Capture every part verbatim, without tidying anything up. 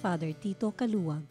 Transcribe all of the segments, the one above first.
Father Tito Caluag.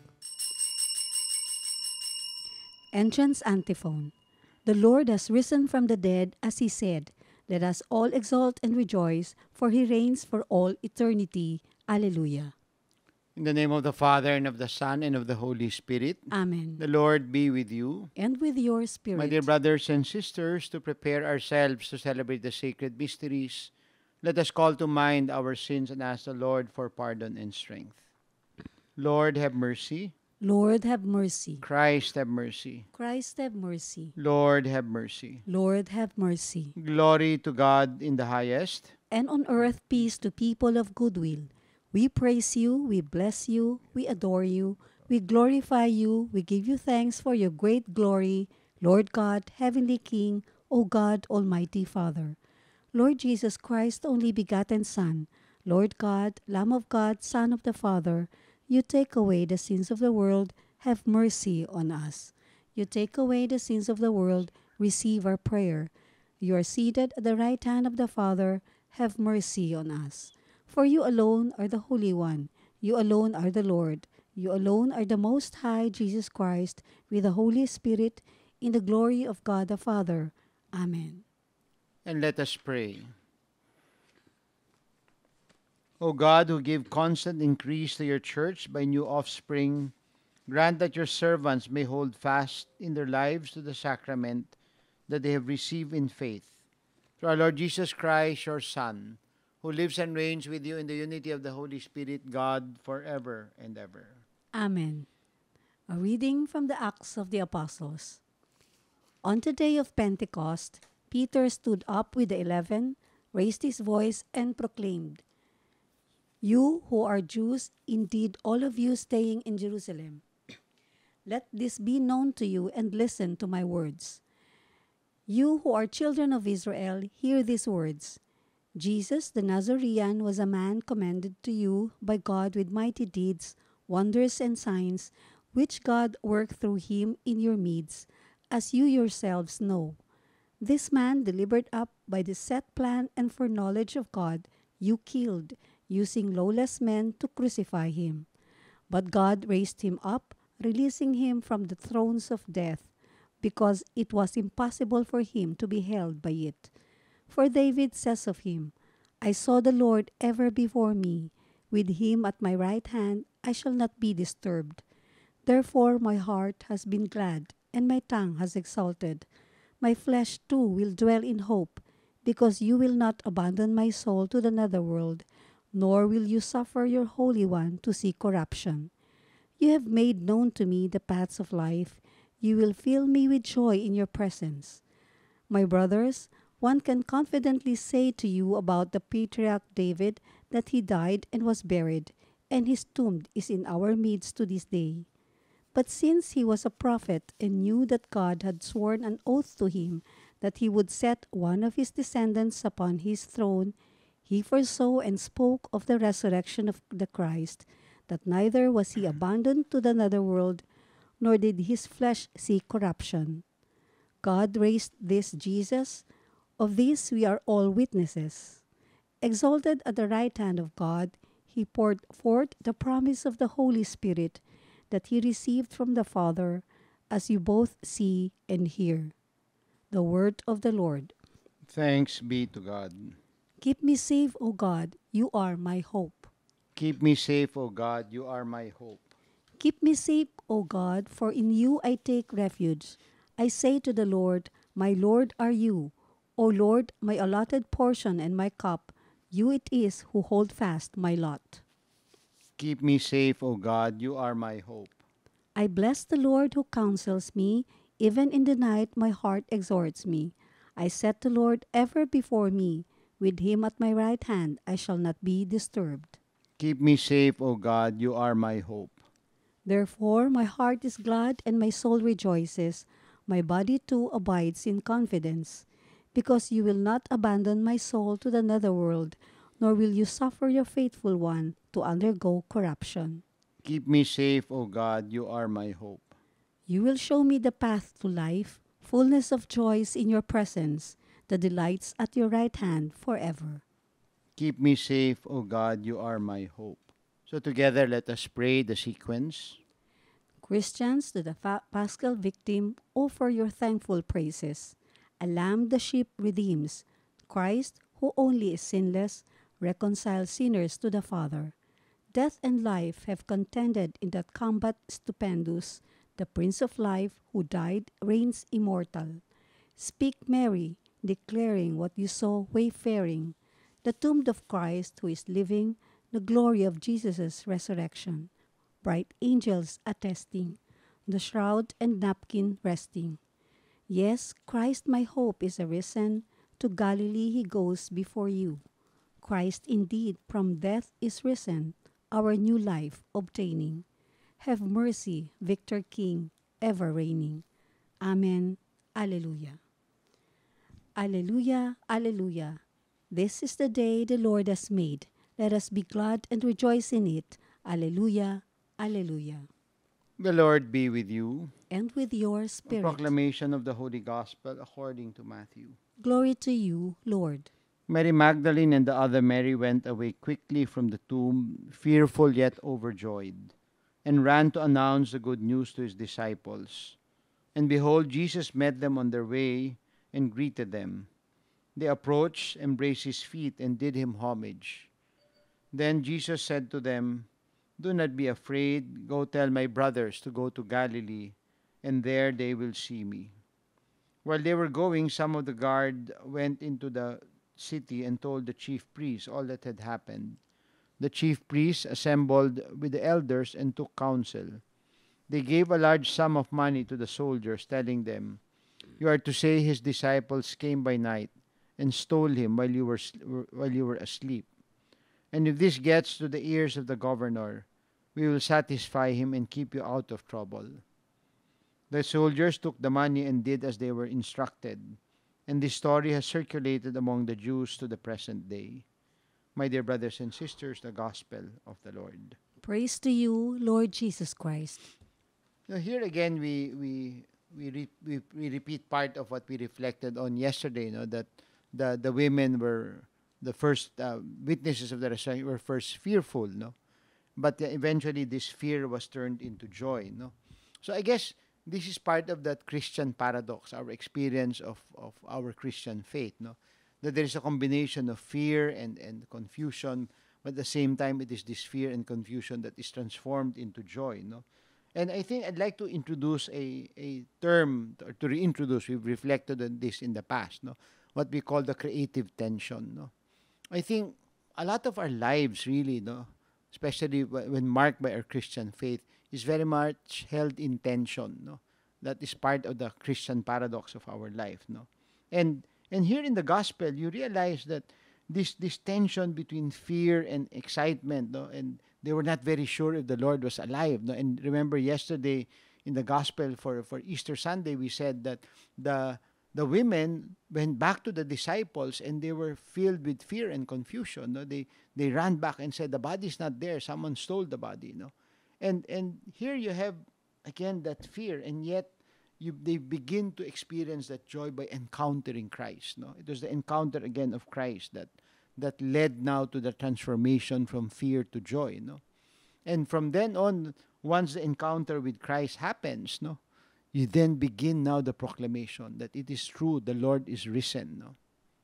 Entrance Antiphon. The Lord has risen from the dead, as he said. Let us all exult and rejoice, for he reigns for all eternity. Alleluia. In the name of the Father, and of the Son, and of the Holy Spirit. Amen. The Lord be with you. And with your spirit. My dear brothers and sisters, to prepare ourselves to celebrate the sacred mysteries, let us call to mind our sins and ask the Lord for pardon and strength. Lord, have mercy. Lord, have mercy. Christ, have mercy. Christ, have mercy. Lord, have mercy. Lord, have mercy. Glory to God in the highest. And on earth peace to people of good will. We praise you, we bless you, we adore you, we glorify you, we give you thanks for your great glory, Lord God, Heavenly King, O God, Almighty Father. Lord Jesus Christ, only begotten Son, Lord God, Lamb of God, Son of the Father, you take away the sins of the world, have mercy on us. You take away the sins of the world, receive our prayer. You are seated at the right hand of the Father, have mercy on us. For you alone are the Holy One. You alone are the Lord. You alone are the Most High, Jesus Christ, with the Holy Spirit, in the glory of God the Father. Amen. And let us pray. O God, who give constant increase to your church by new offspring, grant that your servants may hold fast in their lives to the sacrament that they have received in faith. Through our Lord Jesus Christ, your Son, who lives and reigns with you in the unity of the Holy Spirit, God, forever and ever. Amen. A reading from the Acts of the Apostles. On the day of Pentecost, Peter stood up with the eleven, raised his voice, and proclaimed, "You who are Jews, indeed all of you staying in Jerusalem, let this be known to you and listen to my words. You who are children of Israel, hear these words. Jesus the Nazarene was a man commended to you by God with mighty deeds, wonders, and signs, which God worked through him in your midst, as you yourselves know. This man, delivered up by the set plan and foreknowledge of God, you killed, using lawless men to crucify him. But God raised him up, releasing him from the thrones of death, because it was impossible for him to be held by it. For David says of him, I saw the Lord ever before me. With him at my right hand, I shall not be disturbed. Therefore my heart has been glad, and my tongue has exulted. My flesh too will dwell in hope, because you will not abandon my soul to the netherworld, nor will you suffer your Holy One to see corruption. You have made known to me the paths of life. You will fill me with joy in your presence. My brothers, one can confidently say to you about the patriarch David that he died and was buried, and his tomb is in our midst to this day. But since he was a prophet and knew that God had sworn an oath to him that he would set one of his descendants upon his throne, he foresaw and spoke of the resurrection of the Christ, that neither was he abandoned to the netherworld, nor did his flesh see corruption. God raised this Jesus. Of this we are all witnesses. Exalted at the right hand of God, he poured forth the promise of the Holy Spirit that he received from the Father, as you both see and hear. The word of the Lord. Thanks be to God. Keep me safe, O God, you are my hope. Keep me safe, O God, you are my hope. Keep me safe, O God, for in you I take refuge. I say to the Lord, my Lord are you. O Lord, my allotted portion and my cup, you it is who hold fast my lot. Keep me safe, O God, you are my hope. I bless the Lord who counsels me. Even in the night my heart exhorts me. I set the Lord ever before me. With him at my right hand I shall not be disturbed. Keep me safe, O God, you are my hope. Therefore my heart is glad and my soul rejoices. My body too abides in confidence. Because you will not abandon my soul to the netherworld, nor will you suffer your faithful one to undergo corruption. Keep me safe, O God, you are my hope. You will show me the path to life, fullness of joys in your presence, the delights at your right hand forever. Keep me safe, O God, you are my hope. So together, let us pray the sequence. Christians, to the fa- Paschal victim, offer your thankful praises. A lamb the sheep redeems. Christ, who only is sinless, reconciles sinners to the Father. Death and life have contended in that combat stupendous. The Prince of Life, who died, reigns immortal. Speak, Mary, declaring what you saw wayfaring. The tomb of Christ, who is living, the glory of Jesus' resurrection. Bright angels attesting, the shroud and napkin resting. Yes, Christ my hope is arisen, to Galilee he goes before you. Christ indeed from death is risen, our new life obtaining. Have mercy, Victor King, ever reigning. Amen. Alleluia. Alleluia, Alleluia. This is the day the Lord has made. Let us be glad and rejoice in it. Alleluia, Alleluia. The Lord be with you. And with your A spirit. proclamation of the Holy Gospel according to Matthew. Glory to you, Lord. Mary Magdalene and the other Mary went away quickly from the tomb, fearful yet overjoyed, and ran to announce the good news to his disciples. And behold, Jesus met them on their way and greeted them. They approached, embraced his feet, and did him homage. Then Jesus said to them, "Do not be afraid. Go tell my brothers to go to Galilee, and there they will see me." While they were going, some of the guard went into the city and told the chief priests all that had happened. The chief priests assembled with the elders and took counsel. They gave a large sum of money to the soldiers, telling them, "You are to say his disciples came by night and stole him while you were while you were asleep. And if this gets to the ears of the governor, we will satisfy him and keep you out of trouble." The soldiers took the money and did as they were instructed, and this story has circulated among the Jews to the present day. My dear brothers and sisters, the Gospel of the Lord. Praise to you, Lord Jesus Christ. Now here again, we we we, re, we we repeat part of what we reflected on yesterday. No, that the the women were the first uh, witnesses of the resurrection, were first fearful. No, but uh, eventually this fear was turned into joy. No, so I guess this is part of that Christian paradox, our experience of of our Christian faith. No, that there is a combination of fear and and confusion, but at the same time it is this fear and confusion that is transformed into joy. No. And I think I'd like to introduce a, a term, or to reintroduce, we've reflected on this in the past, no? What we call the creative tension. No? I think a lot of our lives really, no? Especially when marked by our Christian faith, is very much held in tension. No? That is part of the Christian paradox of our life. No? And and here in the gospel, you realize that this this tension between fear and excitement, no? And they were not very sure if the Lord was alive. No? And remember yesterday in the gospel for, for Easter Sunday, we said that the the women went back to the disciples and they were filled with fear and confusion. No? They they ran back and said, "The body's not there. Someone stole the body." No? And and here you have again that fear, and yet you they begin to experience that joy by encountering Christ. No? It was the encounter again of Christ that that led now to the transformation from fear to joy, no? And from then on, once the encounter with Christ happens, no, you then begin now the proclamation that it is true, the Lord is risen, no?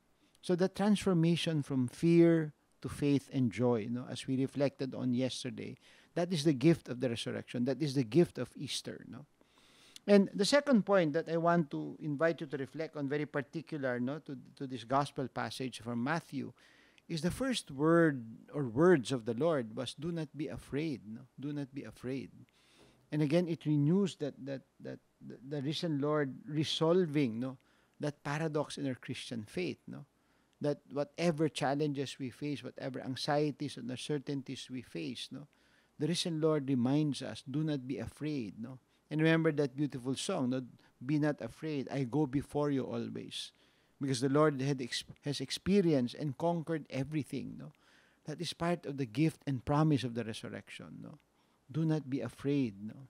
So the transformation from fear to faith and joy, no, as we reflected on yesterday, that is the gift of the resurrection. That is the gift of Easter, no? And the second point that I want to invite you to reflect on, very particular, no, to, to this gospel passage from Matthew, is the first word or words of the Lord was, "Do not be afraid." No? Do not be afraid. And again, it renews that that that the, the risen Lord resolving, no, that paradox in our Christian faith, no, that whatever challenges we face, whatever anxieties and uncertainties we face, no, the risen Lord reminds us, "Do not be afraid." No, and remember that beautiful song, no, "Be not afraid, I go before you always." Because the Lord had ex- has experienced and conquered everything. No? That is part of the gift and promise of the resurrection. No? Do not be afraid. No?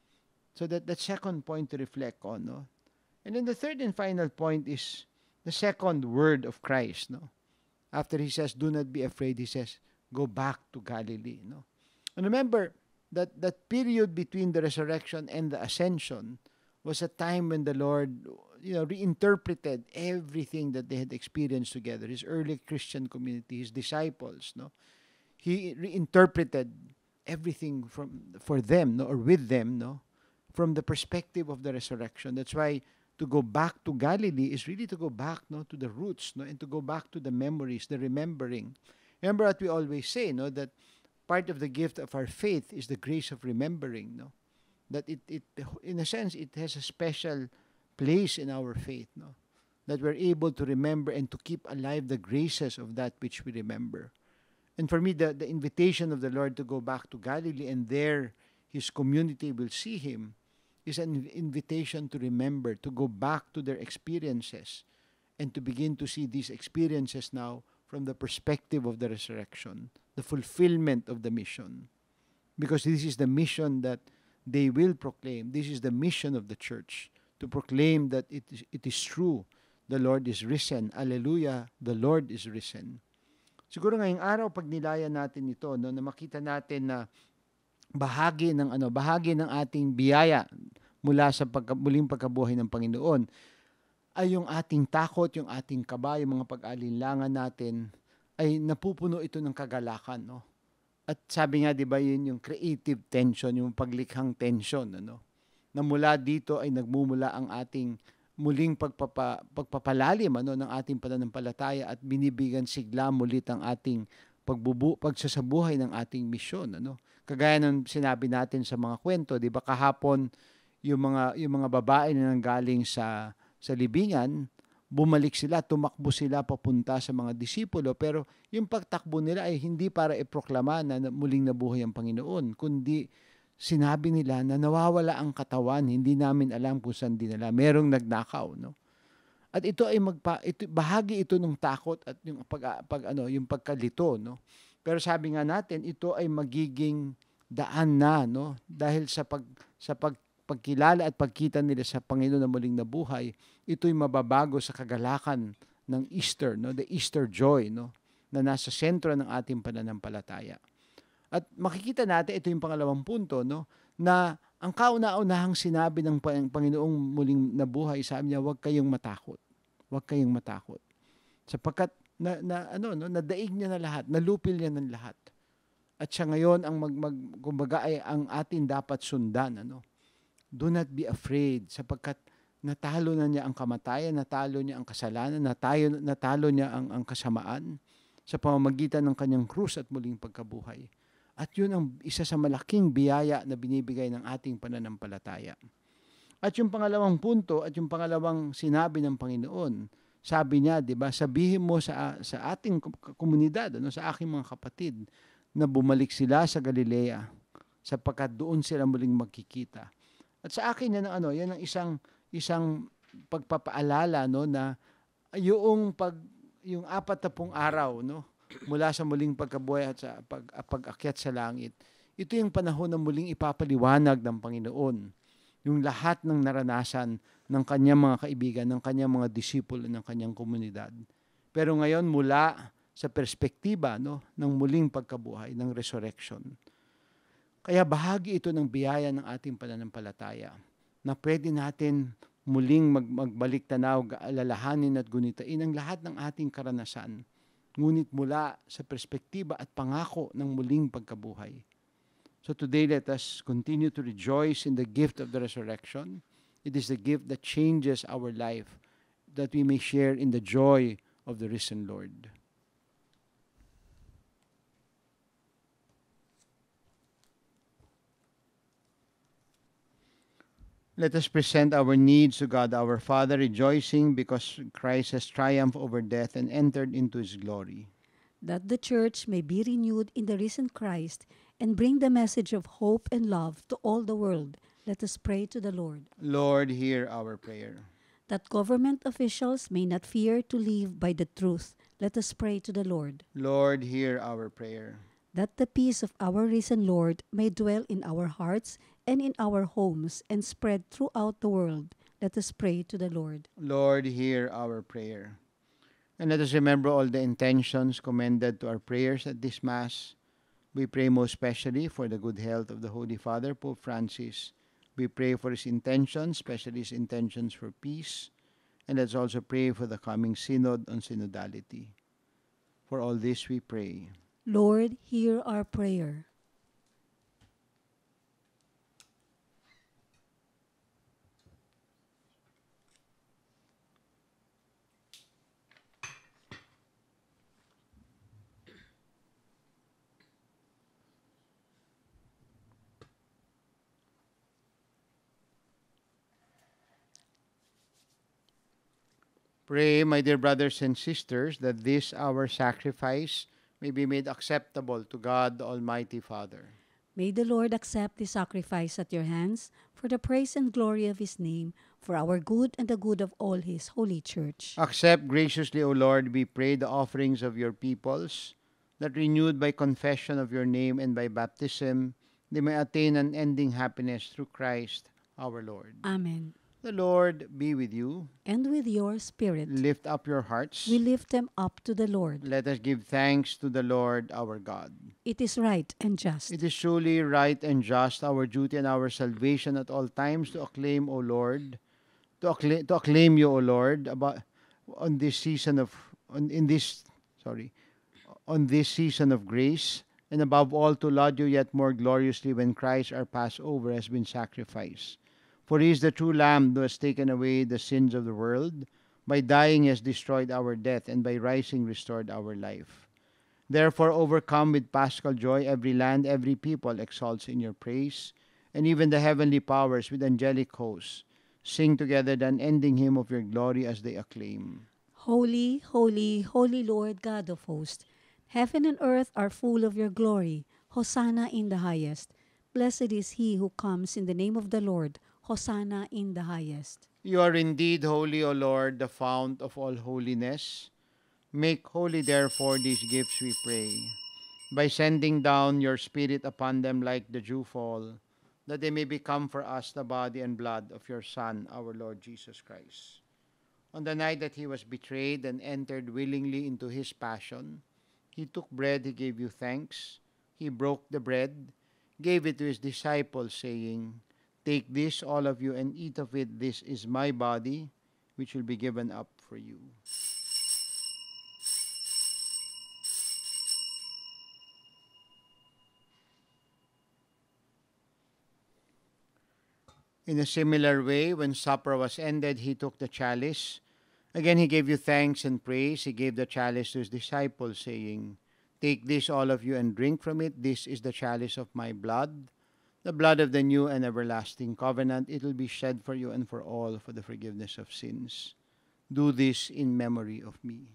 So that that second point to reflect on. No? And then the third and final point is the second word of Christ. No? After he says, "Do not be afraid," he says, "Go back to Galilee." No? And remember that that period between the resurrection and the ascension was a time when the Lord, you know, reinterpreted everything that they had experienced together. His early Christian community, his disciples, no, he reinterpreted everything from for them, no, or with them, no, from the perspective of the resurrection. That's why to go back to Galilee is really to go back, no, to the roots, no, and to go back to the memories, the remembering. Remember what we always say, no, that part of the gift of our faith is the grace of remembering, no, that it, it in a sense it has a special place in our faith, no, that we're able to remember and to keep alive the graces of that which we remember. And for me, the, the invitation of the Lord to go back to Galilee and there his community will see him is an invitation to remember, to go back to their experiences and to begin to see these experiences now from the perspective of the resurrection, the fulfillment of the mission. Because this is the mission that they will proclaim. This is the mission of the church, to proclaim that it is, it is true. The Lord is risen. Alleluia, the Lord is risen. Siguro ngayong araw, pag nilayan natin ito, no, na makita natin na bahagi ng ano, bahagi ng ating biyaya mula sa pagka, muling pagkabuhay ng Panginoon ay yung ating takot, yung ating kaba, yung mga pag-alinlangan natin ay napupuno ito ng kagalakan, no? At sabi nga, 'di ba, yun yung creative tension, yung paglikhang tension, ano? Na mula dito ay nagmumula ang ating muling pagpapa, pagpapalalim, ano, ng ating pananampalataya at binibigyan sigla mulit ang ating pagbubu pagsasabuhay ng ating misyon, ano? Kagaya ng sinabi natin sa mga kwento, 'di ba, kahapon yung mga yung mga babae na nanggaling sa sa libingan, bumalik sila, tumakbo sila papunta sa mga disipulo, pero yung pagtakbo nila ay hindi para iproklama na muling nabuhay ang Panginoon, kundi sinabi nila na nawawala ang katawan, hindi namin alam kung saan dinala, merong nagnakaw, no? At ito ay magpa ito, bahagi ito ng takot at yung pag, pag ano, yung pagkalito, no? Pero sabi nga natin, ito ay magiging daan na, no? Dahil sa pag sa pag pagkilala at pagkita nila sa Panginoon na muling nabuhay, ito'y mababago sa kagalakan ng Easter, no? The Easter joy, no? Na nasa sentro ng ating pananampalataya. At makikita natin, ito yung pangalawang punto, no? Na ang kauna-unahang sinabi ng Panginoong muling nabuhay, sabi niya, huwag kayong matakot. Huwag kayong matakot. Sapagkat na, na ano, no? Nadaig niya na lahat, nalupil niya ng lahat. At siya ngayon ang mag, mag kumbaga ay ang atin dapat sundan, ano? Do not be afraid, sapagkat natalo na niya ang kamatayan, natalo niya ang kasalanan, natalo, natalo niya ang, ang kasamaan sa pamamagitan ng kanyang krus at muling pagkabuhay. At yun ang isa sa malaking biyaya na binibigay ng ating pananampalataya. At yung pangalawang punto at yung pangalawang sinabi ng Panginoon, sabi niya, 'di ba, sabihin mo sa sa ating komunidad, ano, sa aking mga kapatid, na bumalik sila sa Galilea, sapagkat doon sila muling magkikita. At sa akin yan, ano, yan ang isang isang pagpapaalala, no, na yung pag yung apat na pung araw, no, mula sa muling pagkabuhay at sa pag, pag-akyat sa langit. Ito yung panahon na muling ipapaliwanag ng Panginoon yung lahat ng naranasan ng kanyang mga kaibigan, ng kanyang mga disipulo, ng kanyang komunidad. Pero ngayon mula sa perspektiba, no, ng muling pagkabuhay, ng resurrection. Kaya bahagi ito ng biyaya ng ating pananampalataya na pwede natin muling mag magbalik tanaw, alalahanin at gunitain ang lahat ng ating karanasan, ngunit mula sa perspektiba at pangako ng muling pagkabuhay. So today, let us continue to rejoice in the gift of the resurrection. It is the gift that changes our life, that we may share in the joy of the risen Lord. Let us present our needs to God our Father, rejoicing because Christ has triumphed over death and entered into his glory. That the church may be renewed in the risen Christ and bring the message of hope and love to all the world. Let us pray to the Lord. Lord, hear our prayer. That government officials may not fear to live by the truth. Let us pray to the Lord. Lord, hear our prayer. That the peace of our risen Lord may dwell in our hearts and in our homes and spread throughout the world. Let us pray to the Lord. Lord, hear our prayer. And let us remember all the intentions commended to our prayers at this Mass. We pray most especially for the good health of the Holy Father, Pope Francis. We pray for his intentions, especially his intentions for peace. And let's also pray for the coming synod on synodality. For all this we pray. Lord, hear our prayer. Pray, my dear brothers and sisters, that this our sacrifice may be made acceptable to God, the Almighty Father. May the Lord accept the sacrifice at your hands for the praise and glory of his name, for our good and the good of all his holy church. Accept graciously, O Lord, we pray, the offerings of your peoples, that renewed by confession of your name and by baptism, they may attain unending happiness through Christ our Lord. Amen. The Lord be with you. And with your spirit. Lift up your hearts. We lift them up to the Lord. Let us give thanks to the Lord our God. It is right and just. It is truly right and just, our duty and our salvation at all times, to acclaim, O Lord, to acclaim, to acclaim you, O Lord, about on this season of on in this sorry, on this season of grace, and above all to laud you yet more gloriously when Christ our Passover has been sacrificed. For he is the true Lamb who has taken away the sins of the world. By dying he has destroyed our death, and by rising restored our life. Therefore, overcome with paschal joy, every land, every people exalts in your praise, and even the heavenly powers with angelic hosts sing together the unending hymn of your glory as they acclaim. Holy, holy, holy Lord God of hosts, heaven and earth are full of your glory. Hosanna in the highest. Blessed is he who comes in the name of the Lord. Hosanna in the highest. You are indeed holy, O Lord, the fount of all holiness. Make holy, therefore, these gifts, we pray, by sending down your Spirit upon them like the dewfall, that they may become for us the body and blood of your Son, our Lord Jesus Christ. On the night that he was betrayed and entered willingly into his passion, he took bread, he gave you thanks. He broke the bread, gave it to his disciples, saying, "Take this, all of you, and eat of it. This is my body, which will be given up for you." In a similar way, when supper was ended, he took the chalice. Again he gave you thanks and praise. He gave the chalice to his disciples, saying, "Take this, all of you, and drink from it. This is the chalice of my blood, the blood of the new and everlasting covenant. It will be shed for you and for all for the forgiveness of sins. Do this in memory of me."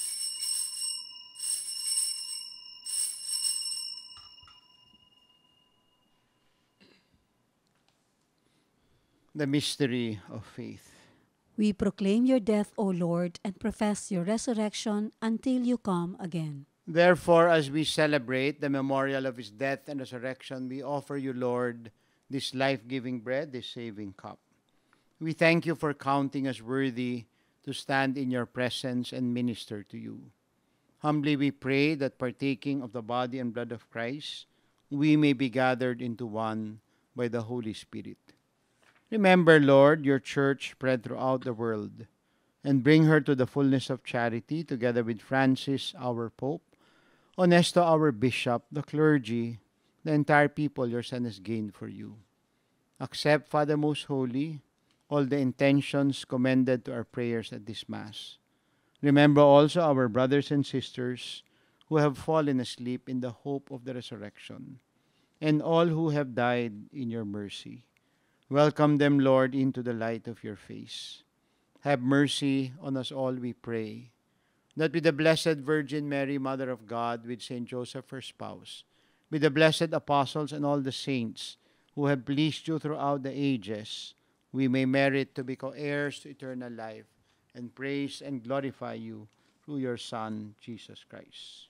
The mystery of faith. We proclaim your death, O Lord, and profess your resurrection until you come again. Therefore, as we celebrate the memorial of his death and resurrection, we offer you, Lord, this life-giving bread, this saving cup. We thank you for counting us worthy to stand in your presence and minister to you. Humbly we pray that, partaking of the body and blood of Christ, we may be gathered into one by the Holy Spirit. Remember, Lord, your church spread throughout the world, and bring her to the fullness of charity, together with Francis, our Pope, Honesto, our Bishop, the clergy, the entire people your Son has gained for you. Accept, Father most holy, all the intentions commended to our prayers at this Mass. Remember also our brothers and sisters who have fallen asleep in the hope of the resurrection, and all who have died in your mercy. Welcome them, Lord, into the light of your face. Have mercy on us all, we pray, that with the Blessed Virgin Mary, Mother of God, with Saint Joseph, her spouse, with the blessed apostles and all the saints who have pleased you throughout the ages, we may merit to be co-heirs to eternal life and praise and glorify you through your Son, Jesus Christ.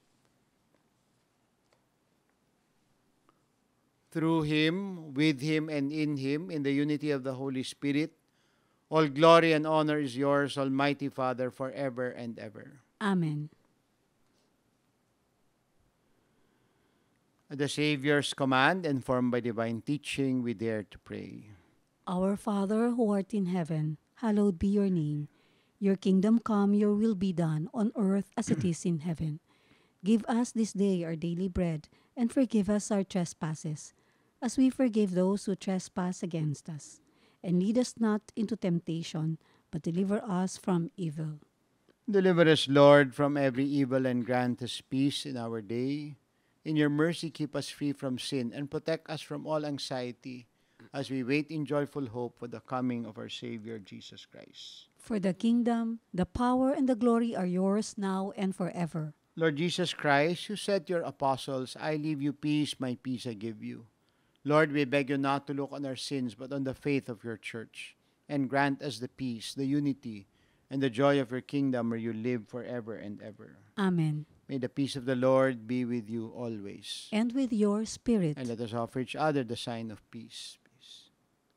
Through him, with him, and in him, in the unity of the Holy Spirit, all glory and honor is yours, Almighty Father, forever and ever. Amen. At the Savior's command, informed by divine teaching, we dare to pray. Our Father who art in heaven, hallowed be your name. Your kingdom come, your will be done, on earth as it is in heaven. Give us this day our daily bread, and forgive us our trespasses, as we forgive those who trespass against us. And lead us not into temptation, but deliver us from evil. Deliver us, Lord, from every evil and grant us peace in our day. In your mercy, keep us free from sin and protect us from all anxiety as we wait in joyful hope for the coming of our Savior, Jesus Christ. For the kingdom, the power, and the glory are yours now and forever. Lord Jesus Christ, you said to your apostles, I leave you peace, my peace I give you. Lord, we beg you not to look on our sins, but on the faith of your church, and grant us the peace, the unity, and the joy of your kingdom where you live forever and ever. Amen. May the peace of the Lord be with you always. And with your spirit. And let us offer each other the sign of peace. Peace.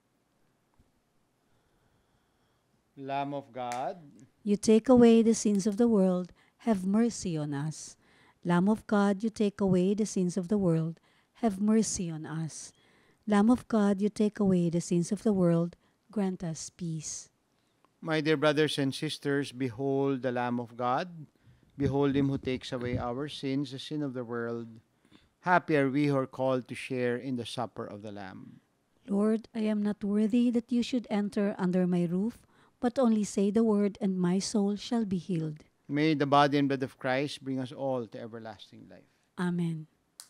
Lamb of God, you take away the sins of the world, have mercy on us. Lamb of God, you take away the sins of the world, have mercy on us. Lamb of God, you take away the sins of the world, grant us peace. My dear brothers and sisters, behold the Lamb of God. Behold him who takes away our sins, the sin of the world. Happy are we who are called to share in the supper of the Lamb. Lord, I am not worthy that you should enter under my roof, but only say the word, and my soul shall be healed. May the body and blood of Christ bring us all to everlasting life. Amen.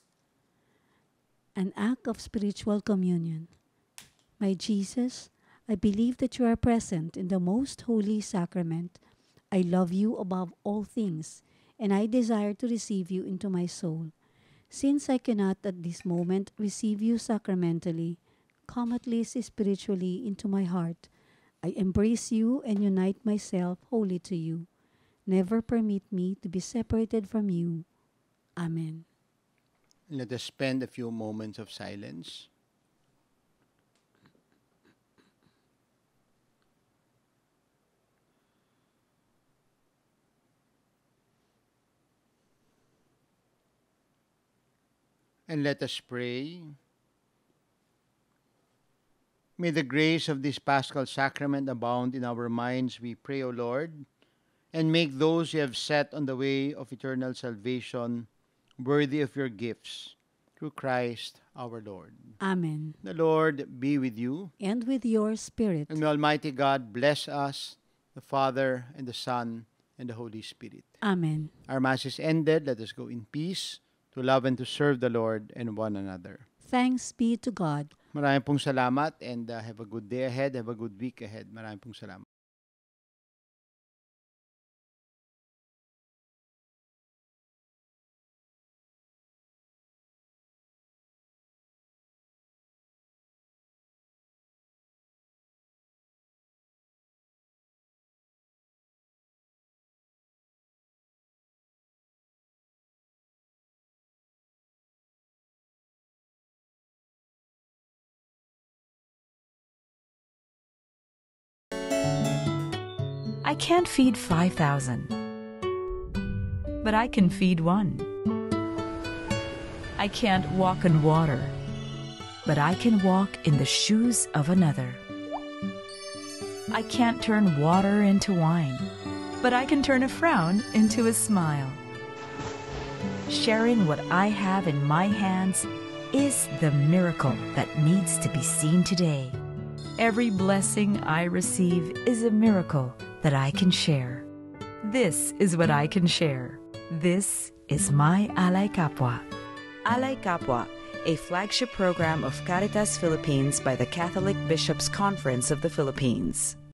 An act of spiritual communion. My Jesus, I believe that you are present in the most holy sacrament. I love you above all things, and I desire to receive you into my soul. Since I cannot at this moment receive you sacramentally, come at least spiritually into my heart. I embrace you and unite myself wholly to you. Never permit me to be separated from you. Amen. Let us spend a few moments of silence. And let us pray. May the grace of this Paschal Sacrament abound in our minds, we pray, O Lord, and make those you have set on the way of eternal salvation worthy of your gifts, through Christ our Lord. Amen. The Lord be with you. And with your spirit. And may Almighty God bless us, the Father, and the Son, and the Holy Spirit. Amen. Our Mass is ended. Let us go in peace to love and to serve the Lord and one another. Thanks be to God. Maraming pong salamat, and uh, have a good day ahead. Have a good week ahead. Maraming pong salamat. I can't feed five thousand, but I can feed one. I can't walk on water, but I can walk in the shoes of another. I can't turn water into wine, but I can turn a frown into a smile. Sharing what I have in my hands is the miracle that needs to be seen today. Every blessing I receive is a miracle that I can share. This is what I can share. This is my Alay Kapwa. Alay Kapwa, a flagship program of Caritas Philippines by the Catholic Bishops' Conference of the Philippines.